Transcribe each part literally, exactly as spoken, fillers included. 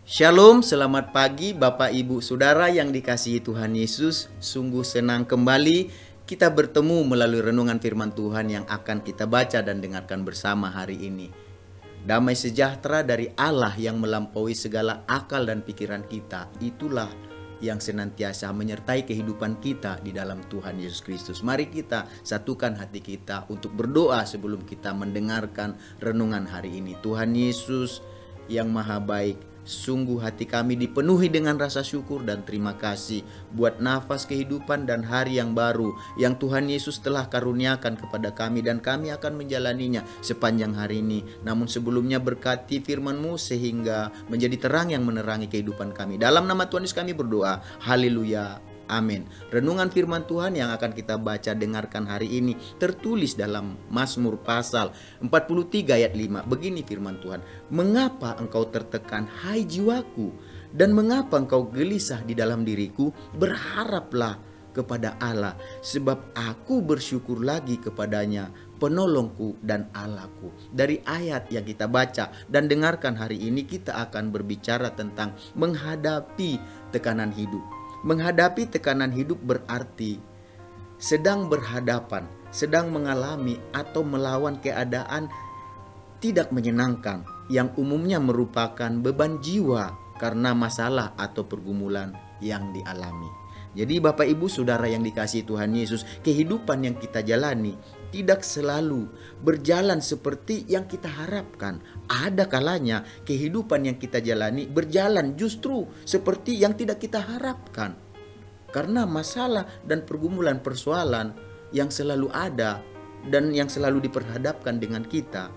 Shalom, selamat pagi Bapak Ibu Saudara yang dikasihi Tuhan Yesus. Sungguh senang kembali kita bertemu melalui renungan firman Tuhan yang akan kita baca dan dengarkan bersama hari ini. Damai sejahtera dari Allah yang melampaui segala akal dan pikiran kita, itulah yang senantiasa menyertai kehidupan kita di dalam Tuhan Yesus Kristus. Mari kita satukan hati kita untuk berdoa sebelum kita mendengarkan renungan hari ini. Tuhan Yesus yang maha baik, sungguh hati kami dipenuhi dengan rasa syukur dan terima kasih buat nafas kehidupan dan hari yang baru yang Tuhan Yesus telah karuniakan kepada kami, dan kami akan menjalaninya sepanjang hari ini. Namun sebelumnya berkati firman-Mu sehingga menjadi terang yang menerangi kehidupan kami. Dalam nama Tuhan Yesus kami berdoa. Haleluya. Amin. Renungan firman Tuhan yang akan kita baca dengarkan hari ini tertulis dalam Mazmur pasal empat puluh tiga ayat lima. Begini firman Tuhan. Mengapa engkau tertekan, hai jiwaku? Dan mengapa engkau gelisah di dalam diriku? Berharaplah kepada Allah, sebab aku bersyukur lagi kepadanya, penolongku dan Allahku. Dari ayat yang kita baca dan dengarkan hari ini, kita akan berbicara tentang menghadapi tekanan hidup. Menghadapi tekanan hidup berarti sedang berhadapan, sedang mengalami atau melawan keadaan tidak menyenangkan yang umumnya merupakan beban jiwa karena masalah atau pergumulan yang dialami. Jadi Bapak Ibu Saudara yang dikasihi Tuhan Yesus, kehidupan yang kita jalani tidak selalu berjalan seperti yang kita harapkan. Ada kalanya kehidupan yang kita jalani berjalan justru seperti yang tidak kita harapkan. Karena masalah dan pergumulan persoalan yang selalu ada dan yang selalu diperhadapkan dengan kita,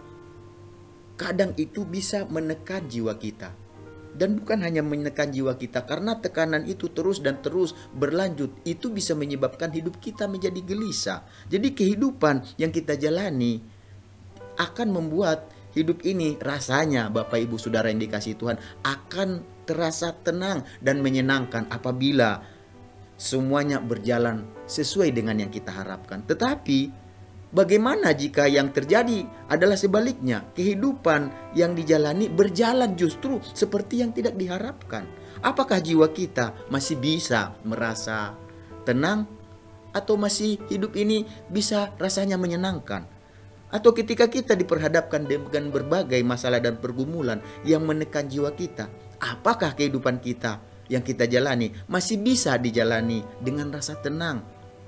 kadang itu bisa menekan jiwa kita. Dan bukan hanya menekan jiwa kita, karena tekanan itu terus dan terus berlanjut, itu bisa menyebabkan hidup kita menjadi gelisah. Jadi kehidupan yang kita jalani akan membuat hidup ini rasanya, Bapak Ibu Saudara yang dikasihi Tuhan, akan terasa tenang dan menyenangkan apabila semuanya berjalan sesuai dengan yang kita harapkan. Tetapi bagaimana jika yang terjadi adalah sebaliknya? Kehidupan yang dijalani berjalan justru seperti yang tidak diharapkan. Apakah jiwa kita masih bisa merasa tenang? Atau masih hidup ini bisa rasanya menyenangkan? Atau ketika kita diperhadapkan dengan berbagai masalah dan pergumulan yang menekan jiwa kita, apakah kehidupan kita yang kita jalani masih bisa dijalani dengan rasa tenang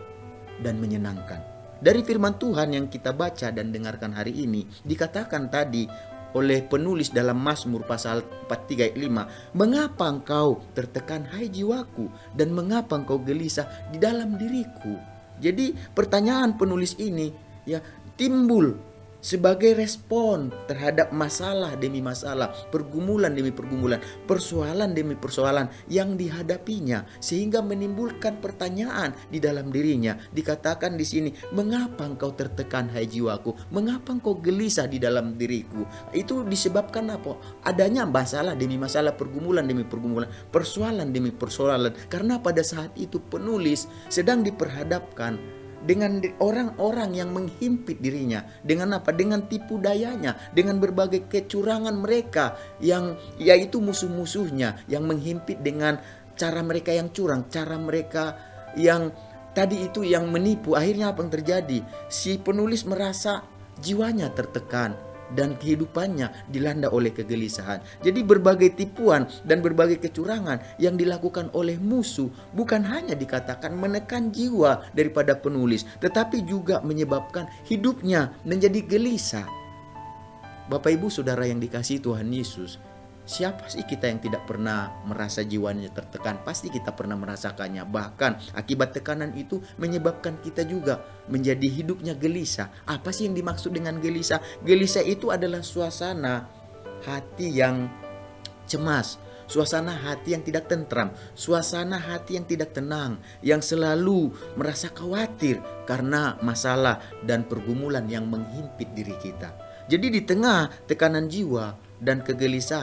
dan menyenangkan? Dari firman Tuhan yang kita baca dan dengarkan hari ini, dikatakan tadi oleh penulis dalam Mazmur pasal empat puluh tiga ayat lima, mengapa engkau tertekan hai jiwaku, dan mengapa engkau gelisah di dalam diriku? Jadi pertanyaan penulis ini ya timbul sebagai respon terhadap masalah demi masalah, pergumulan demi pergumulan, persoalan demi persoalan yang dihadapinya, sehingga menimbulkan pertanyaan di dalam dirinya. Dikatakan di sini, mengapa engkau tertekan hai jiwaku? Mengapa engkau gelisah di dalam diriku? Itu disebabkan apa? Adanya masalah demi masalah, pergumulan demi pergumulan, persoalan demi persoalan. Karena pada saat itu penulis sedang diperhadapkan dengan orang-orang yang menghimpit dirinya. Dengan apa? Dengan tipu dayanya, dengan berbagai kecurangan mereka yang yaitu musuh-musuhnya yang menghimpit dengan cara mereka yang curang, cara mereka yang tadi itu yang menipu. Akhirnya apa yang terjadi? Si penulis merasa jiwanya tertekan dan kehidupannya dilanda oleh kegelisahan. Jadi berbagai tipuan dan berbagai kecurangan yang dilakukan oleh musuh bukan hanya dikatakan menekan jiwa daripada penulis, tetapi juga menyebabkan hidupnya menjadi gelisah. Bapak Ibu Saudara yang dikasihi Tuhan Yesus, siapa sih kita yang tidak pernah merasa jiwanya tertekan? Pasti kita pernah merasakannya. Bahkan akibat tekanan itu menyebabkan kita juga menjadi hidupnya gelisah. Apa sih yang dimaksud dengan gelisah? Gelisah itu adalah suasana hati yang cemas, suasana hati yang tidak tentram, suasana hati yang tidak tenang, yang selalu merasa khawatir karena masalah dan pergumulan yang menghimpit diri kita. Jadi di tengah tekanan jiwa dan kegelisahan,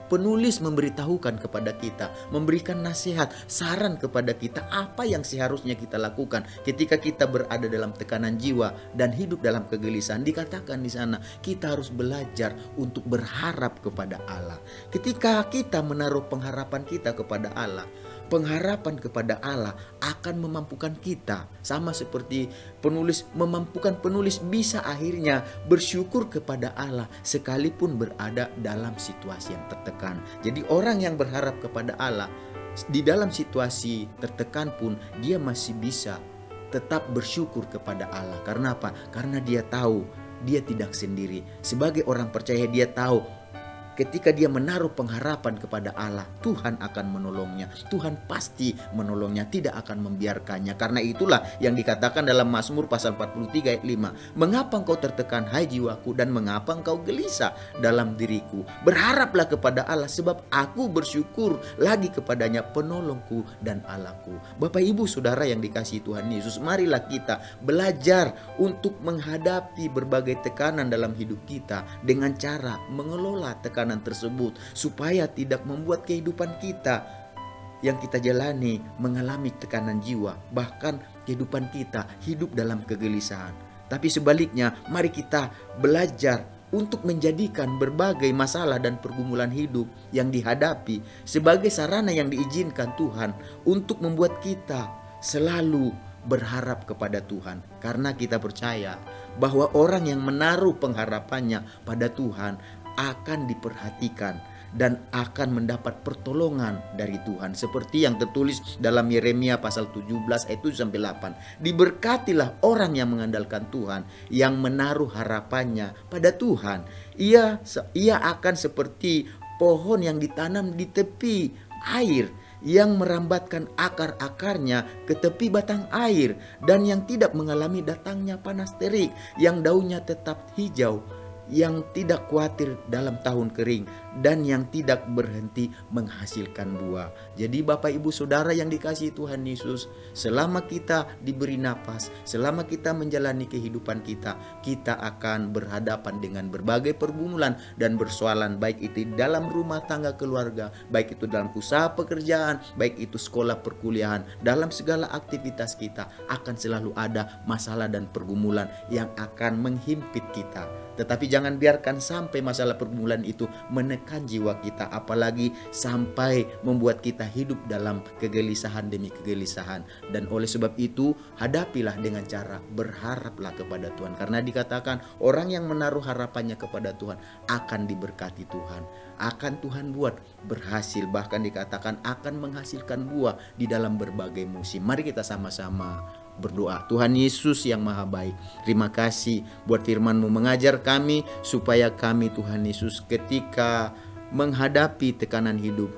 penulis memberitahukan kepada kita, memberikan nasihat, saran kepada kita apa yang seharusnya kita lakukan ketika kita berada dalam tekanan jiwa dan hidup dalam kegelisahan. Dikatakan di sana, kita harus belajar untuk berharap kepada Allah. Ketika kita menaruh pengharapan kita kepada Allah, pengharapan kepada Allah akan memampukan kita, sama seperti penulis memampukan penulis bisa akhirnya bersyukur kepada Allah sekalipun berada dalam situasi yang tertekan. Jadi orang yang berharap kepada Allah di dalam situasi tertekan pun dia masih bisa tetap bersyukur kepada Allah. Karena apa? Karena dia tahu dia tidak sendiri. Sebagai orang percaya, dia tahu ketika dia menaruh pengharapan kepada Allah, Tuhan akan menolongnya. Tuhan pasti menolongnya, tidak akan membiarkannya. Karena itulah yang dikatakan dalam Mazmur pasal empat puluh tiga ayat lima. Mengapa engkau tertekan, hai jiwaku, dan mengapa engkau gelisah dalam diriku? Berharaplah kepada Allah, sebab aku bersyukur lagi kepadanya, penolongku dan Allahku. Bapak ibu saudara yang dikasihi Tuhan Yesus, marilah kita belajar untuk menghadapi berbagai tekanan dalam hidup kita dengan cara mengelola tekanan tersebut, supaya tidak membuat kehidupan kita yang kita jalani mengalami tekanan jiwa, bahkan kehidupan kita hidup dalam kegelisahan. Tapi sebaliknya, mari kita belajar untuk menjadikan berbagai masalah dan pergumulan hidup yang dihadapi sebagai sarana yang diizinkan Tuhan untuk membuat kita selalu berharap kepada Tuhan. Karena kita percaya bahwa orang yang menaruh pengharapannya pada Tuhan akan diperhatikan dan akan mendapat pertolongan dari Tuhan. Seperti yang tertulis dalam Yeremia pasal tujuh belas ayat tujuh sampai delapan. Diberkatilah orang yang mengandalkan Tuhan, yang menaruh harapannya pada Tuhan. Ia ia akan seperti pohon yang ditanam di tepi air, yang merambatkan akar-akarnya ke tepi batang air, dan yang tidak mengalami datangnya panas terik, yang daunnya tetap hijau, yang tidak khawatir dalam tahun kering, dan yang tidak berhenti menghasilkan buah. Jadi Bapak Ibu Saudara yang dikasihi Tuhan Yesus, selama kita diberi napas, selama kita menjalani kehidupan kita, kita akan berhadapan dengan berbagai pergumulan dan persoalan, baik itu dalam rumah tangga keluarga, baik itu dalam usaha pekerjaan, baik itu sekolah perkuliahan. Dalam segala aktivitas kita akan selalu ada masalah dan pergumulan yang akan menghimpit kita. Tetapi jangan biarkan sampai masalah pergumulan itu menekan jiwa kita, apalagi sampai membuat kita hidup dalam kegelisahan demi kegelisahan. Dan oleh sebab itu, hadapilah dengan cara berharaplah kepada Tuhan. Karena dikatakan orang yang menaruh harapannya kepada Tuhan akan diberkati Tuhan. Akan Tuhan buat berhasil, bahkan dikatakan akan menghasilkan buah di dalam berbagai musim. Mari kita sama-sama berdoa. Tuhan Yesus yang maha baik, terima kasih buat firman-Mu mengajar kami, supaya kami Tuhan Yesus ketika menghadapi tekanan hidup,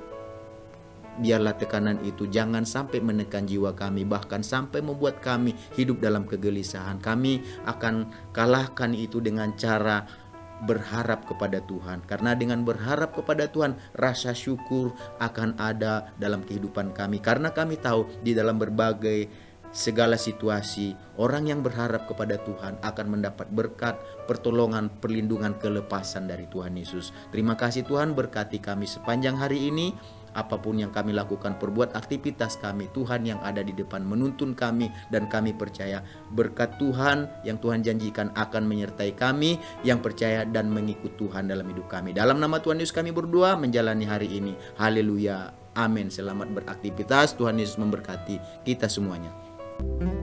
biarlah tekanan itu jangan sampai menekan jiwa kami, bahkan sampai membuat kami hidup dalam kegelisahan. Kami akan kalahkan itu dengan cara berharap kepada Tuhan. Karena dengan berharap kepada Tuhan, rasa syukur akan ada dalam kehidupan kami. Karena kami tahu di dalam berbagai segala situasi, orang yang berharap kepada Tuhan akan mendapat berkat, pertolongan, perlindungan, kelepasan dari Tuhan Yesus. Terima kasih Tuhan, berkati kami sepanjang hari ini. Apapun yang kami lakukan, perbuat aktivitas kami, Tuhan yang ada di depan menuntun kami, dan kami percaya berkat Tuhan yang Tuhan janjikan akan menyertai kami yang percaya dan mengikut Tuhan dalam hidup kami. Dalam nama Tuhan Yesus kami berdoa menjalani hari ini. Haleluya. Amin. Selamat beraktivitas. Tuhan Yesus memberkati kita semuanya.